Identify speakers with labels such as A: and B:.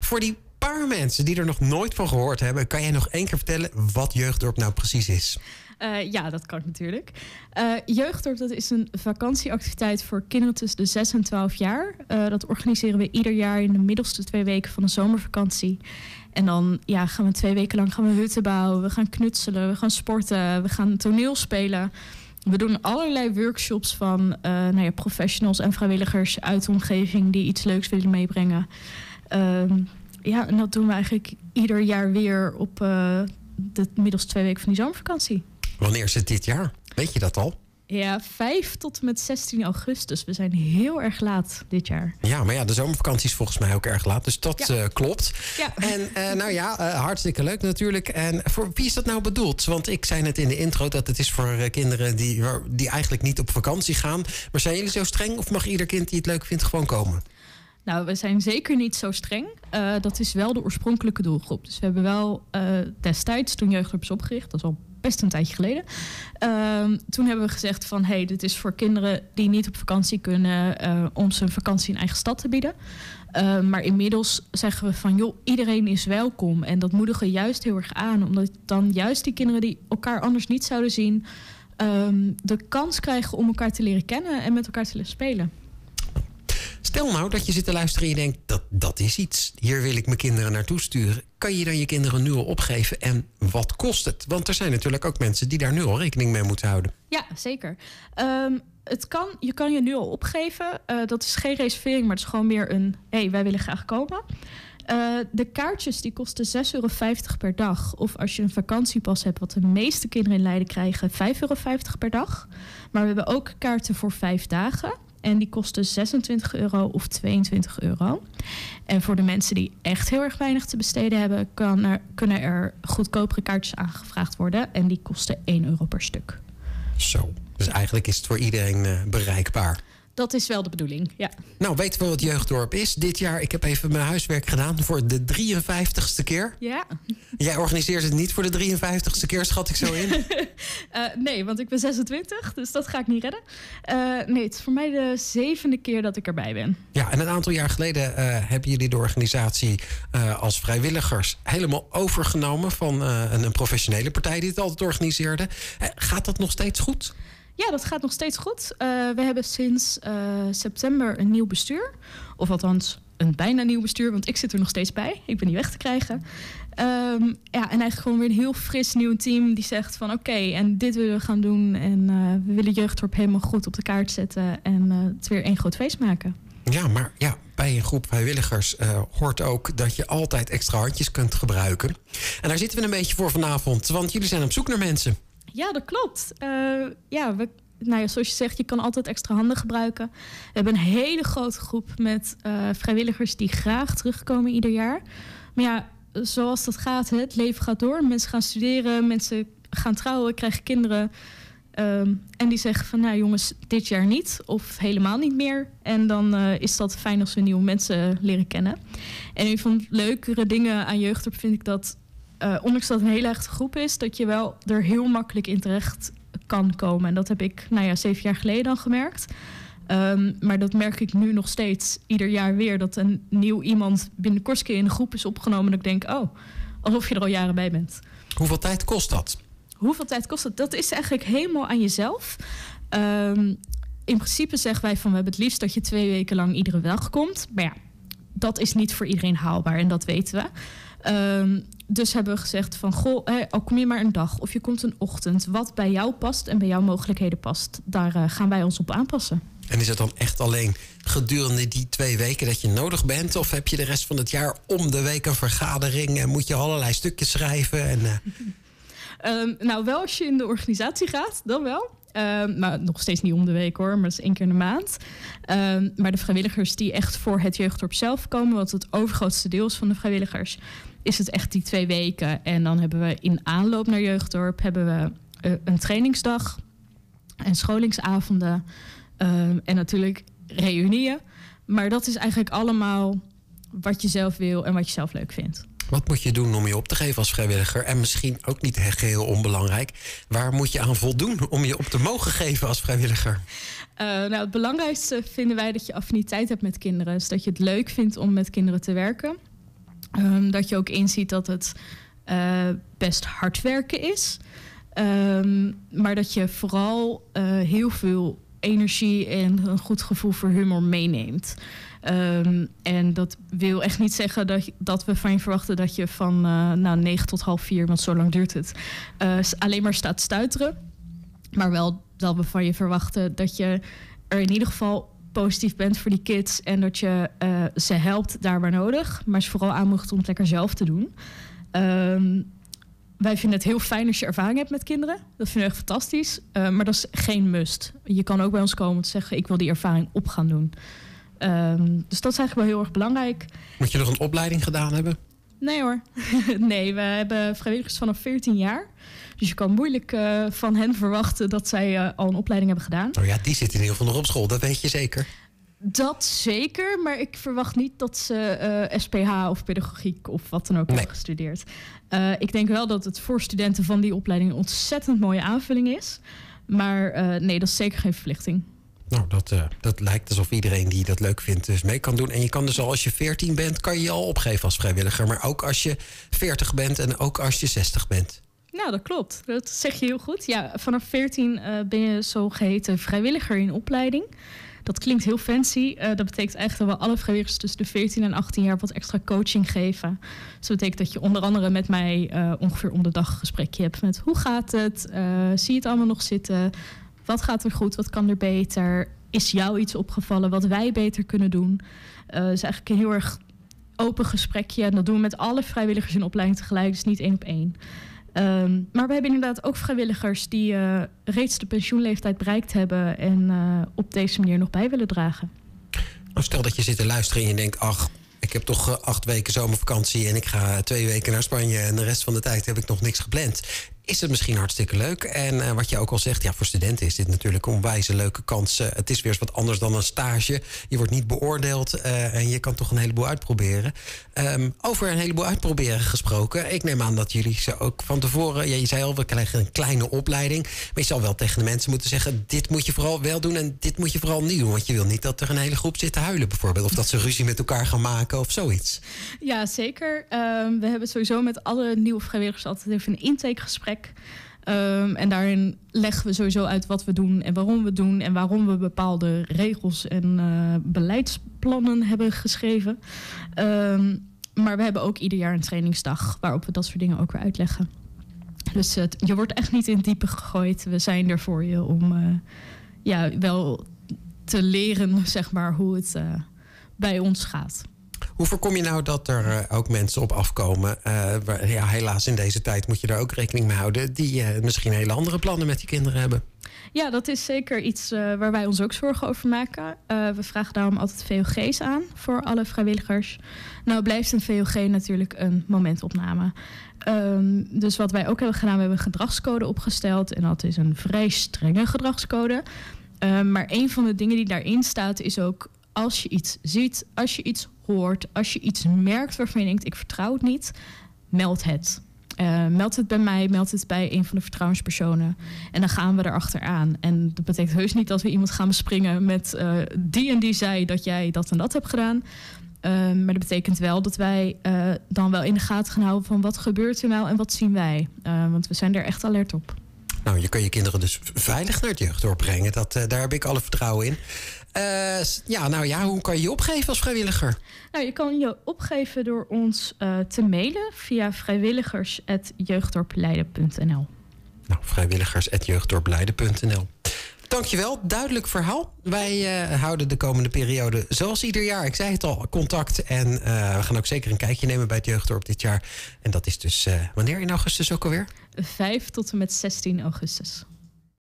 A: Voor die paar mensen die er nog nooit van gehoord hebben, kan jij nog één keer vertellen wat Jeugddorp nou precies is?
B: Ja, dat kan natuurlijk. Jeugddorp, dat is een vakantieactiviteit voor kinderen tussen de 6 en 12 jaar. Dat organiseren we ieder jaar in de middelste 2 weken van de zomervakantie. En dan gaan we 2 weken lang hutten bouwen, we gaan knutselen, we gaan sporten, we gaan toneel spelen. We doen allerlei workshops van professionals en vrijwilligers uit de omgeving die iets leuks willen meebrengen. En dat doen we eigenlijk ieder jaar weer op de middelste 2 weken van die zomervakantie.
A: Wanneer is het dit jaar? Weet je dat al?
B: Ja, 5 tot en met 16 augustus. We zijn heel erg laat dit jaar.
A: Ja, maar de zomervakantie is volgens mij ook erg laat. Dus dat klopt.
B: Ja.
A: En hartstikke leuk natuurlijk. En voor wie is dat nou bedoeld? Want ik zei net in de intro dat het is voor kinderen die eigenlijk niet op vakantie gaan. Maar zijn jullie zo streng of mag ieder kind die het leuk vindt gewoon komen?
B: Nou, we zijn zeker niet zo streng. Dat is wel de oorspronkelijke doelgroep. Dus we hebben wel destijds, toen Jeugddorp is opgericht, dat is al best een tijdje geleden. Toen hebben we gezegd van, dit is voor kinderen die niet op vakantie kunnen, om ze een vakantie in eigen stad te bieden. Maar inmiddels zeggen we van, iedereen is welkom. En dat moedigen we juist heel erg aan. Omdat dan juist die kinderen die elkaar anders niet zouden zien, de kans krijgen om elkaar te leren kennen en met elkaar te leren spelen.
A: Stel nou dat je zit te luisteren en je denkt, dat is iets. Hier wil ik mijn kinderen naartoe sturen. Kan je dan je kinderen nu al opgeven en wat kost het? Want er zijn natuurlijk ook mensen die daar nu al rekening mee moeten houden.
B: Ja, zeker. Je kan je nu al opgeven. Dat is geen reservering, maar het is gewoon meer een, wij willen graag komen. De kaartjes die kosten €6,50 per dag. Of als je een vakantiepas hebt, wat de meeste kinderen in Leiden krijgen, €5,50 per dag. Maar we hebben ook kaarten voor 5 dagen. En die kosten €26 of €22. En voor de mensen die echt heel erg weinig te besteden hebben, kunnen er goedkopere kaartjes aangevraagd worden. En die kosten €1 per stuk.
A: Zo, dus eigenlijk is het voor iedereen bereikbaar.
B: Dat is wel de bedoeling, ja.
A: Nou, weten we wat Jeugddorp is? Dit jaar, ik heb even mijn huiswerk gedaan voor de 53ste keer.
B: Ja.
A: Jij organiseert het niet voor de 53ste keer, schat ik zo in?
B: Nee, want ik ben 26, dus dat ga ik niet redden. Nee, het is voor mij de 7e keer dat ik erbij ben.
A: Ja, en een aantal jaar geleden hebben jullie de organisatie als vrijwilligers helemaal overgenomen van een professionele partij die het altijd organiseerde. Gaat dat nog steeds goed?
B: Ja, dat gaat nog steeds goed. We hebben sinds september een nieuw bestuur. Of althans, een bijna nieuw bestuur, want ik zit er nog steeds bij. Ik ben niet weg te krijgen. En eigenlijk gewoon weer een heel fris nieuw team die zegt van oké, en dit willen we gaan doen. En we willen Jeugddorp helemaal goed op de kaart zetten en het weer één groot feest maken.
A: Ja, maar bij een groep vrijwilligers hoort ook dat je altijd extra handjes kunt gebruiken. En daar zitten we een beetje voor vanavond, want jullie zijn op zoek naar mensen.
B: Ja, dat klopt. Zoals je zegt, je kan altijd extra handen gebruiken. We hebben een hele grote groep met vrijwilligers die graag terugkomen ieder jaar. Maar zoals dat gaat, het leven gaat door. Mensen gaan studeren, mensen gaan trouwen, krijgen kinderen. En die zeggen van, jongens, dit jaar niet of helemaal niet meer. En dan is dat fijn als we nieuwe mensen leren kennen. En een van de leukere dingen aan Jeugddorp vind ik dat, ondanks dat het een hele hechte groep is, dat je wel er heel makkelijk in terecht kan komen. En dat heb ik 7 jaar geleden dan gemerkt. Maar dat merk ik nu nog steeds ieder jaar weer. Dat een nieuw iemand binnenkort in de groep is opgenomen. Dat ik denk, alsof je er al jaren bij bent.
A: Hoeveel tijd kost dat?
B: Hoeveel tijd kost dat? Dat is eigenlijk helemaal aan jezelf. In principe zeggen wij van, we hebben het liefst dat je 2 weken lang iedere dag komt. Maar dat is niet voor iedereen haalbaar en dat weten we. Dus hebben we gezegd van, al kom je maar een dag of je komt een ochtend. Wat bij jou past en bij jouw mogelijkheden past, daar gaan wij ons op aanpassen.
A: En is het dan echt alleen gedurende die 2 weken dat je nodig bent? Of heb je de rest van het jaar om de week een vergadering en moet je allerlei stukjes schrijven?
B: Wel als je in de organisatie gaat, dan wel. Maar nog steeds niet om de week hoor, maar dat is 1 keer in de maand. Maar de vrijwilligers die echt voor het Jeugddorp zelf komen, wat het overgrootste deel is van de vrijwilligers, is het echt die 2 weken. En dan hebben we in aanloop naar Jeugddorp een trainingsdag en scholingsavonden en natuurlijk reunieën. Maar dat is eigenlijk allemaal wat je zelf wil en wat je zelf leuk vindt.
A: Wat moet je doen om je op te geven als vrijwilliger? En misschien ook niet geheel onbelangrijk, waar moet je aan voldoen om je op te mogen geven als vrijwilliger?
B: Het belangrijkste vinden wij dat je affiniteit hebt met kinderen. Dus dat je het leuk vindt om met kinderen te werken. Dat je ook inziet dat het best hard werken is. Maar dat je vooral heel veel energie en een goed gevoel voor humor meeneemt. En dat wil echt niet zeggen dat we van je verwachten dat je van 9 tot 3:30, want zo lang duurt het, alleen maar staat stuiteren. Maar wel dat we van je verwachten dat je er in ieder geval positief bent voor die kids en dat je ze helpt daar waar nodig. Maar ze vooral aanmoedigt om het lekker zelf te doen. Wij vinden het heel fijn als je ervaring hebt met kinderen. Dat vinden we echt fantastisch. Maar dat is geen must. Je kan ook bij ons komen om te zeggen, ik wil die ervaring op gaan doen. Dus dat is eigenlijk wel heel erg belangrijk.
A: Moet je nog een opleiding gedaan hebben?
B: Nee hoor. Nee, we hebben vrijwilligers vanaf 14 jaar. Dus je kan moeilijk van hen verwachten dat zij al een opleiding hebben gedaan.
A: Oh ja, die zitten in ieder geval nog op school, dat weet je zeker.
B: Dat zeker, maar ik verwacht niet dat ze SPH of pedagogiek of wat dan ook hebben gestudeerd. Ik denk wel dat het voor studenten van die opleiding een ontzettend mooie aanvulling is. Maar nee, dat is zeker geen verplichting.
A: Nou, dat lijkt alsof iedereen die dat leuk vindt dus mee kan doen. En je kan dus al als je 14 bent, kan je je al opgeven als vrijwilliger. Maar ook als je 40 bent en ook als je 60 bent.
B: Nou, dat klopt. Dat zeg je heel goed. Ja, vanaf 14 ben je zogeheten vrijwilliger in opleiding. Dat klinkt heel fancy. Dat betekent eigenlijk dat we alle vrijwilligers tussen de 14 en 18 jaar wat extra coaching geven. Dus dat betekent dat je onder andere met mij ongeveer om de dag een gesprekje hebt met hoe gaat het? Zie je het allemaal nog zitten? Wat gaat er goed? Wat kan er beter? Is jou iets opgevallen wat wij beter kunnen doen? Het is eigenlijk een heel erg open gesprekje. En dat doen we met alle vrijwilligers in opleiding tegelijk. Dus niet 1 op 1. Maar we hebben inderdaad ook vrijwilligers die reeds de pensioenleeftijd bereikt hebben en op deze manier nog bij willen dragen.
A: Nou, stel dat je zit te luisteren en je denkt, ach, ik heb toch 8 weken zomervakantie en ik ga 2 weken naar Spanje en de rest van de tijd heb ik nog niks gepland. Is het misschien hartstikke leuk. En wat je ook al zegt, ja, voor studenten is dit natuurlijk een onwijze leuke kans. Het is weer eens wat anders dan een stage. Je wordt niet beoordeeld en je kan toch een heleboel uitproberen. Over een heleboel uitproberen gesproken. Ik neem aan dat jullie ze ook van tevoren... Ja, je zei al, we krijgen een kleine opleiding. Maar je zal wel tegen de mensen moeten zeggen, dit moet je vooral wel doen en dit moet je vooral niet doen. Want je wil niet dat er een hele groep zit te huilen bijvoorbeeld. Of dat ze ruzie met elkaar gaan maken of zoiets.
B: Ja, zeker. We hebben sowieso met alle nieuwe vrijwilligers altijd even een intakegesprek. En daarin leggen we sowieso uit wat we doen en waarom we het doen en waarom we bepaalde regels en beleidsplannen hebben geschreven. Maar we hebben ook ieder jaar een trainingsdag waarop we dat soort dingen ook weer uitleggen. Dus je wordt echt niet in het diepe gegooid. We zijn er voor je om wel te leren, zeg maar, hoe het bij ons gaat.
A: Hoe voorkom je nou dat er ook mensen op afkomen? Helaas in deze tijd moet je daar ook rekening mee houden, die misschien hele andere plannen met die kinderen hebben.
B: Ja, dat is zeker iets waar wij ons ook zorgen over maken. We vragen daarom altijd VOG's aan voor alle vrijwilligers. Nou blijft een VOG natuurlijk een momentopname. Dus wat wij ook hebben gedaan, we hebben een gedragscode opgesteld. En dat is een vrij strenge gedragscode. Maar een van de dingen die daarin staat is ook, als je iets ziet, als je iets hoort, als je iets merkt waarvan je denkt, ik vertrouw het niet, meld het. Meld het bij mij, meld het bij een van de vertrouwenspersonen. En dan gaan we erachteraan. En dat betekent heus niet dat we iemand gaan bespringen met die en die zei dat jij dat en dat hebt gedaan. Maar dat betekent wel dat wij dan wel in de gaten gaan houden van wat gebeurt er nou en wat zien wij. Want we zijn er echt alert op.
A: Nou, je kan je kinderen dus veilig naar het jeugddorp brengen. Daar heb ik alle vertrouwen in. Hoe kan je je opgeven als vrijwilliger?
B: Nou, je kan je opgeven door ons te mailen via vrijwilligers@jeugddorpleiden.nl.
A: Nou, vrijwilligers@jeugddorpleiden.nl. Dankjewel, duidelijk verhaal. Wij houden de komende periode, zoals ieder jaar, ik zei het al, contact. En we gaan ook zeker een kijkje nemen bij het Jeugddorp dit jaar. En dat is dus, wanneer in augustus ook alweer?
B: 5 tot en met 16 augustus.